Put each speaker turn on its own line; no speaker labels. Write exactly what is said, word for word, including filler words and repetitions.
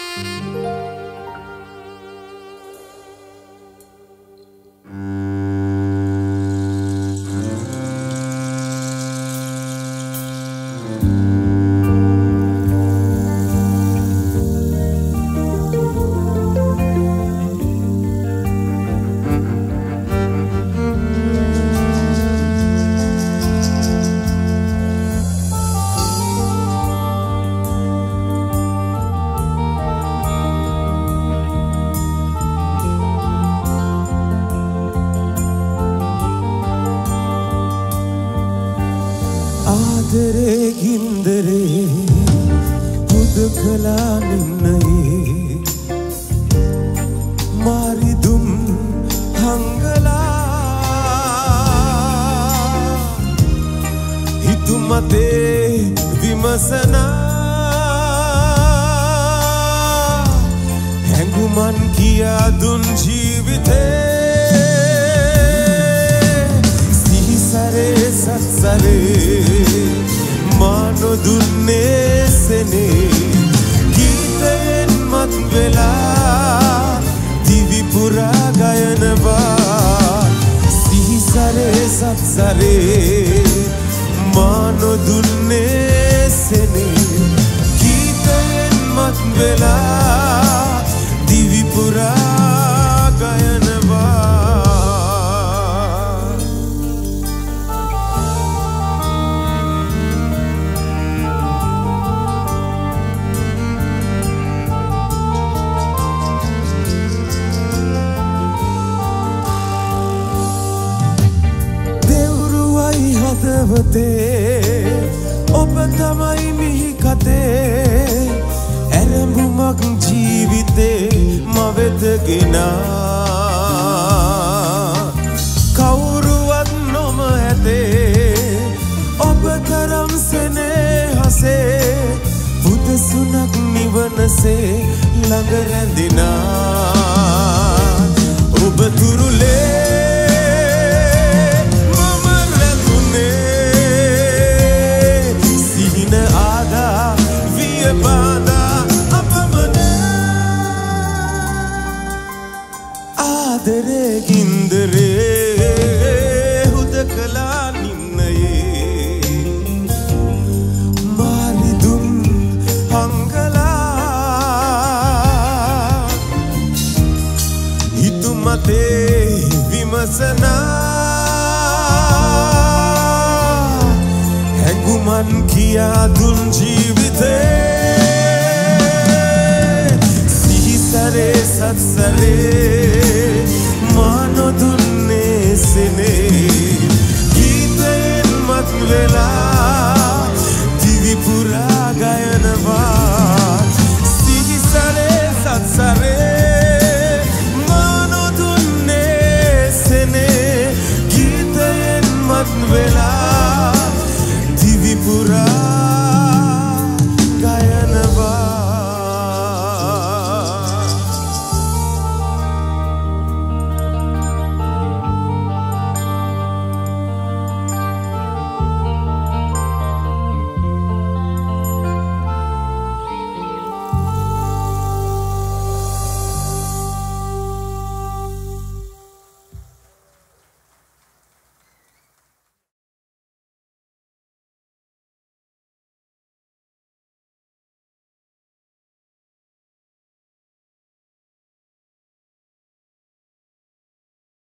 ආදරේ ගින්දරේ හුදකලා නින්නයේ මාරිදුම් හංගලා හිතුමතේ විමසනා හැඟුමන් කියා දුන් ජීවිතේ සිහිසරේ සත්සරේ මානො දුන්නේ සෙනේ ගීතයෙන් මත් වෙලා දිවි පුරා ගයනවා සිහිසරේ සත්සරේ මානො දුන්නේ සෙනේ ගීතයෙන් මත් වෙලා දිවි පුරා ගයනවා හදවතේ ඔබ තමයි මිහි කතේ ඇරඹුමක් ජීවිතේ මවෙත ගෙනා කවුරුවත් නොම ඇතේ ඔබ තරම් සෙනෙහසේ බුදුසුනක් නිවනසේ ළඟ රැඳෙනා ඔබ තුරුලේ ආදරේ ගින්දරේ හුදකලා නින්නයේ මාරිදුම් හංගලා හිතුමතේ විමසනා හැඟුමන් කියා දුන් ජීවිතේ සිහිසරේ සත්සරේ